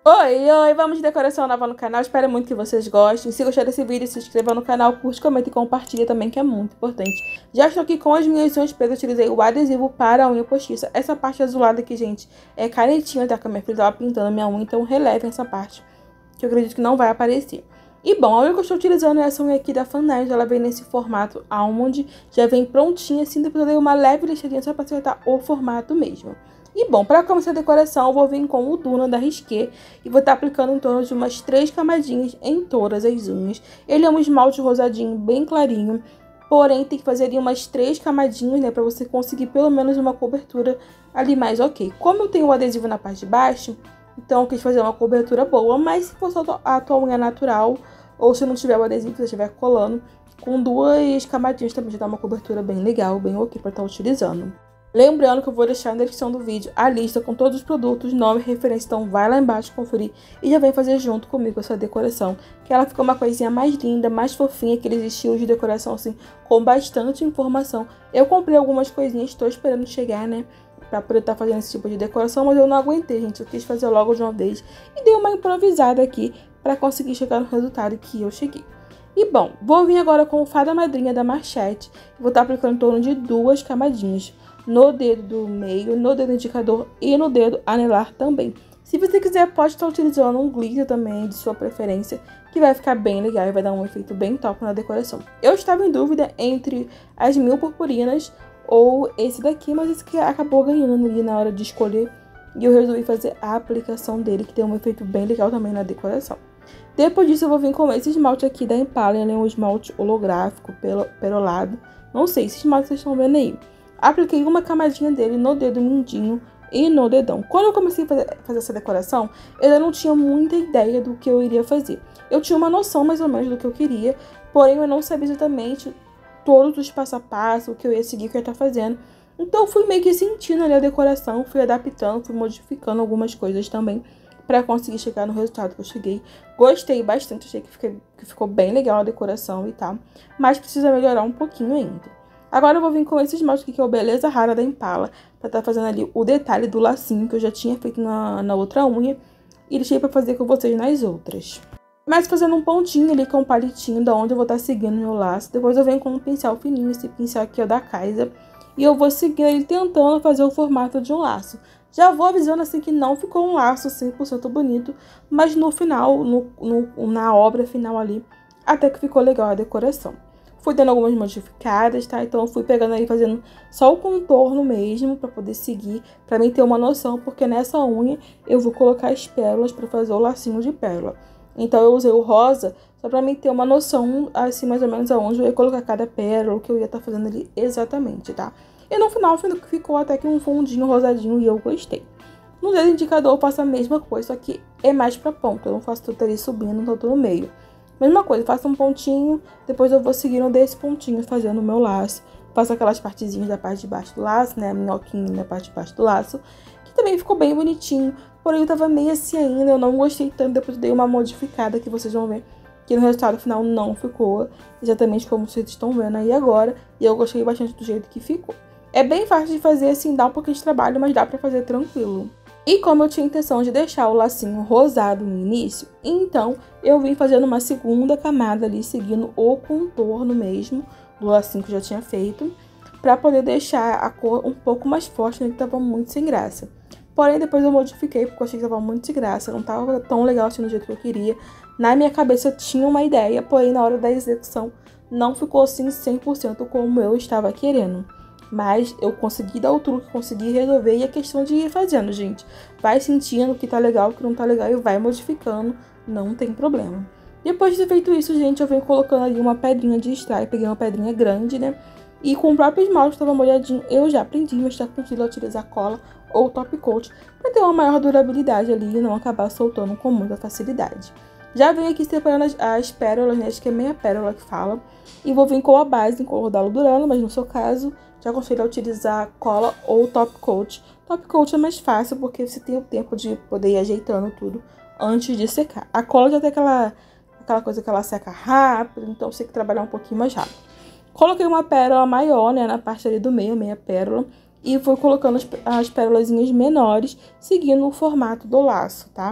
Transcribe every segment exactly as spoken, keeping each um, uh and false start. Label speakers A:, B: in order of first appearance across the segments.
A: Oi, oi, vamos de decoração nova no canal, espero muito que vocês gostem. Se gostar desse vídeo, se inscreva no canal, curte, comenta e compartilha também, que é muito importante. Já estou aqui com as minhas unhas pretas, utilizei o adesivo para a unha postiça. Essa parte azulada aqui, gente, é canetinha, tá? Que a minha filha tava pintando a minha unha, então relevem essa parte, que eu acredito que não vai aparecer. E bom, a unha que eu estou utilizando é essa unha aqui da Fanage, ela vem nesse formato almond, já vem prontinha assim, depois eu dei uma leve lixadinha só para acertar o formato mesmo. E bom, para começar a decoração, eu vou vir com o Duna da Risqué e vou estar tá aplicando em torno de umas três camadinhas em todas as unhas. Ele é um esmalte rosadinho, bem clarinho, porém tem que fazer ali umas três camadinhas, né, para você conseguir pelo menos uma cobertura ali mais ok. Como eu tenho o adesivo na parte de baixo, então eu quis fazer uma cobertura boa, mas se for só a tua unha natural, ou se não tiver o adesivo, se você estiver colando, com duas camadinhas também já dá uma cobertura bem legal, bem ok para estar tá utilizando. Lembrando que eu vou deixar na descrição do vídeo a lista com todos os produtos, nome e referência, então vai lá embaixo conferir e já vem fazer junto comigo essa decoração, que ela ficou uma coisinha mais linda, mais fofinha, aqueles estilos de decoração assim, com bastante informação. Eu comprei algumas coisinhas, estou esperando chegar, né, pra poder estar tá fazendo esse tipo de decoração, mas eu não aguentei, gente, eu quis fazer logo de uma vez e dei uma improvisada aqui para conseguir chegar no resultado que eu cheguei. E bom, vou vir agora com o Fada Madrinha da Marchette, vou estar tá aplicando em torno de duas camadinhas no dedo do meio, no dedo indicador e no dedo anelar também. Se você quiser, pode estar utilizando um glitter também de sua preferência, que vai ficar bem legal e vai dar um efeito bem top na decoração. Eu estava em dúvida entre as mil purpurinas ou esse daqui, mas esse que acabou ganhando ali na hora de escolher e eu resolvi fazer a aplicação dele, que tem um efeito bem legal também na decoração. Depois disso eu vou vir com esse esmalte aqui da Impala, ele é um esmalte holográfico, perolado, não sei se esmalte vocês estão vendo aí. Apliquei uma camadinha dele no dedo mindinho e no dedão. Quando eu comecei a fazer, fazer essa decoração, eu ainda não tinha muita ideia do que eu iria fazer. Eu tinha uma noção mais ou menos do que eu queria, porém eu não sabia exatamente todos os passo a passo, o que eu ia seguir, o que eu ia estar fazendo. Então eu fui meio que sentindo ali a decoração, fui adaptando, fui modificando algumas coisas também para conseguir chegar no resultado que eu cheguei. Gostei bastante, achei que, fiquei, que ficou bem legal a decoração e tal, mas precisa melhorar um pouquinho ainda. Agora eu vou vir com esse esmalte aqui, que é o Beleza Rara da Impala, pra estar tá fazendo ali o detalhe do lacinho que eu já tinha feito na, na outra unha e deixei pra fazer com vocês nas outras. Começo fazendo um pontinho ali com um palitinho, da onde eu vou estar tá seguindo meu laço. Depois eu venho com um pincel fininho, esse pincel aqui é o da Kaiser, e eu vou seguindo ele tentando fazer o formato de um laço. Já vou avisando assim que não ficou um laço cem por cento bonito, mas no final, no, no, na obra final ali, até que ficou legal a decoração. Fui dando algumas modificadas, tá? Então eu fui pegando aí, fazendo só o contorno mesmo, pra poder seguir, pra mim ter uma noção, porque nessa unha eu vou colocar as pérolas pra fazer o lacinho de pérola. Então eu usei o rosa só pra mim ter uma noção, assim, mais ou menos aonde eu ia colocar cada pérola, o que eu ia estar tá fazendo ali exatamente, tá? E no final ficou até que um fundinho rosadinho e eu gostei. No dedo indicador eu faço a mesma coisa, só que é mais pra ponta, eu não faço tudo ali subindo, tudo no meio. Mesma coisa, faço um pontinho, depois eu vou seguindo desse pontinho, fazendo o meu laço. Faço aquelas partezinhas da parte de baixo do laço, né, a minhoquinha na parte de baixo do laço, que também ficou bem bonitinho. Porém, eu tava meio assim ainda, eu não gostei tanto, depois eu dei uma modificada que vocês vão ver que no resultado final não ficou exatamente como vocês estão vendo aí agora. E eu gostei bastante do jeito que ficou. É bem fácil de fazer assim, dá um pouquinho de trabalho, mas dá pra fazer tranquilo. E como eu tinha intenção de deixar o lacinho rosado no início, então eu vim fazendo uma segunda camada ali, seguindo o contorno mesmo do lacinho que eu já tinha feito, para poder deixar a cor um pouco mais forte, né, que tava muito sem graça. Porém, depois eu modifiquei, porque eu achei que tava muito sem graça, não tava tão legal assim do jeito que eu queria. Na minha cabeça eu tinha uma ideia, porém na hora da execução não ficou assim cem por cento como eu estava querendo. Mas eu consegui dar o truque, consegui resolver, e é questão de ir fazendo, gente. Vai sentindo o que tá legal, o que não tá legal e vai modificando, não tem problema. Depois de ter feito isso, gente, eu venho colocando ali uma pedrinha de spray, peguei uma pedrinha grande, né? E com o próprio esmalte que estava molhadinho, eu já aprendi, mas tá contigo a utilizar cola ou top coat para ter uma maior durabilidade ali e não acabar soltando com muita facilidade. Já venho aqui separando as, as pérolas, né? Acho que é meia pérola que fala. E vou vir com a base em cor da Ludurana, mas no seu caso, já aconselho a utilizar cola ou top coat. Top coat é mais fácil porque você tem o tempo de poder ir ajeitando tudo antes de secar. A cola já tem aquela, aquela coisa que ela seca rápido, então você tem que trabalhar um pouquinho mais rápido. Coloquei uma pérola maior, né, na parte ali do meio, meia pérola. E vou colocando as, as pérolazinhas menores, seguindo o formato do laço, tá?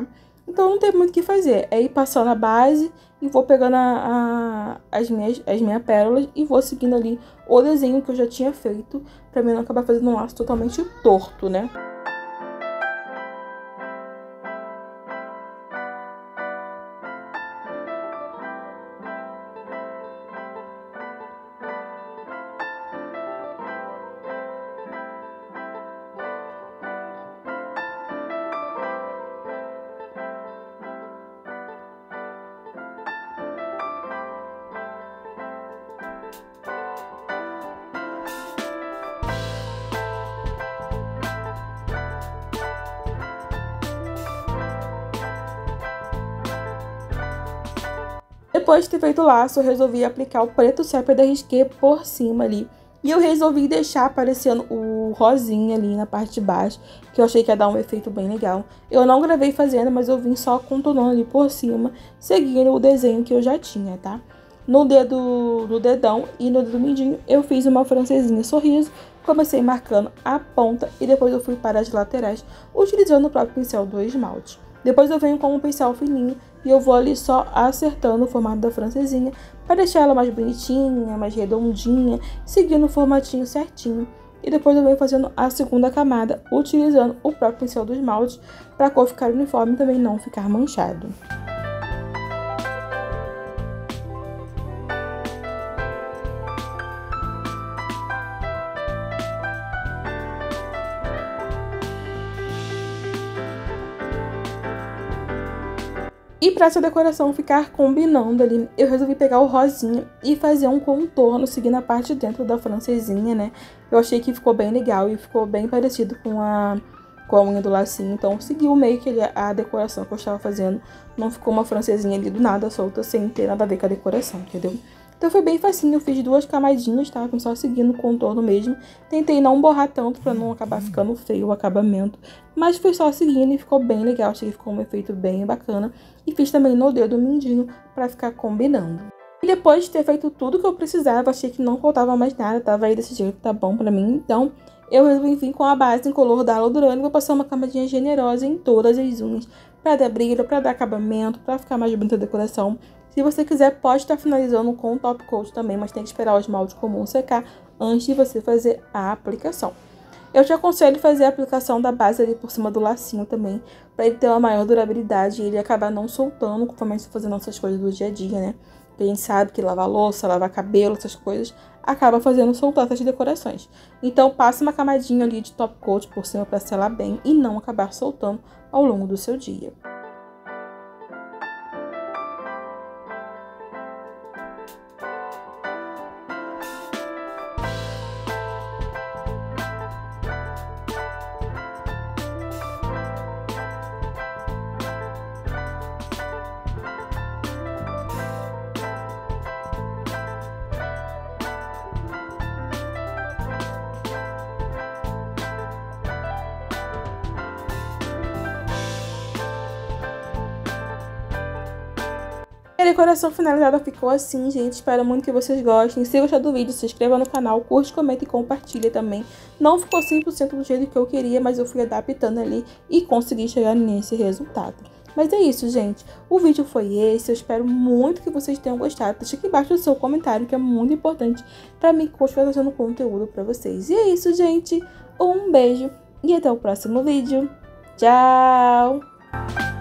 A: Então não tem muito o que fazer, é ir passando a base e vou pegando a, a, as, minhas, as minhas pérolas e vou seguindo ali o desenho que eu já tinha feito, pra mim não acabar fazendo um laço totalmente torto, né? Depois de ter feito o laço, eu resolvi aplicar o preto sépia da Risqué por cima ali. E eu resolvi deixar aparecendo o rosinha ali na parte de baixo, que eu achei que ia dar um efeito bem legal. Eu não gravei fazendo, mas eu vim só contornando ali por cima, seguindo o desenho que eu já tinha, tá? No dedo, no dedão e no dedo mindinho, eu fiz uma francesinha sorriso, comecei marcando a ponta e depois eu fui para as laterais, utilizando o próprio pincel do esmalte. Depois eu venho com um pincel fininho e eu vou ali só acertando o formato da francesinha para deixar ela mais bonitinha, mais redondinha, seguindo o formatinho certinho. E depois eu venho fazendo a segunda camada, utilizando o próprio pincel do esmalte para a cor ficar uniforme e também não ficar manchado. E para essa decoração ficar combinando ali, eu resolvi pegar o rosinha e fazer um contorno seguindo a parte de dentro da francesinha, né? Eu achei que ficou bem legal e ficou bem parecido com a, com a unha do lacinho. Então, seguiu meio que a decoração que eu estava fazendo. Não ficou uma francesinha ali do nada solta, sem ter nada a ver com a decoração, entendeu? Então foi bem facinho, eu fiz duas camadinhas, tá? Só seguindo o contorno mesmo. Tentei não borrar tanto pra não acabar ficando feio o acabamento. Mas foi só seguindo e ficou bem legal, achei que ficou um efeito bem bacana. E fiz também no dedo mindinho pra ficar combinando. E depois de ter feito tudo que eu precisava, achei que não faltava mais nada, tava aí desse jeito, tá bom pra mim. Então eu resolvi vir com a base em color da Alodurane e vou passar uma camadinha generosa em todas as unhas. Pra dar brilho, pra dar acabamento, pra ficar mais bonita a decoração. Se você quiser, pode estar finalizando com o top coat também, mas tem que esperar o esmalte comum secar antes de você fazer a aplicação. Eu te aconselho fazer a aplicação da base ali por cima do lacinho também, para ele ter uma maior durabilidade e ele acabar não soltando conforme a gente for fazendo nossas coisas do dia a dia, né? Porque a gente sabe que lavar louça, lavar cabelo, essas coisas, acaba fazendo soltar essas decorações. Então, passe uma camadinha ali de top coat por cima para selar bem e não acabar soltando ao longo do seu dia. A decoração finalizada ficou assim, gente. Espero muito que vocês gostem. Se gostar do vídeo, se inscreva no canal, curte, comenta e compartilha também. Não ficou cem por cento do jeito que eu queria, mas eu fui adaptando ali e consegui chegar nesse resultado. Mas é isso, gente. O vídeo foi esse. Eu espero muito que vocês tenham gostado. Deixa aqui embaixo o seu comentário, que é muito importante pra mim continuar fazendo conteúdo pra vocês. E é isso, gente. Um beijo e até o próximo vídeo. Tchau!